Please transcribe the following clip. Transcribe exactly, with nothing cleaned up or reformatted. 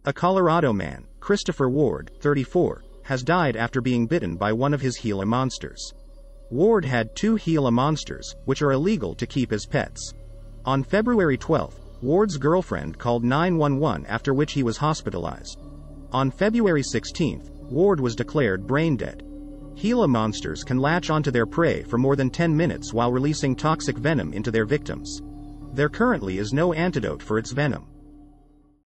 A Colorado man, Christopher Ward, thirty-four, has died after being bitten by one of his Gila monsters. Ward had two Gila monsters, which are illegal to keep as pets. On February twelfth, Ward's girlfriend called nine one one, after which he was hospitalized. On February sixteenth, Ward was declared brain dead. Gila monsters can latch onto their prey for more than ten minutes while releasing toxic venom into their victims. There currently is no antidote for its venom.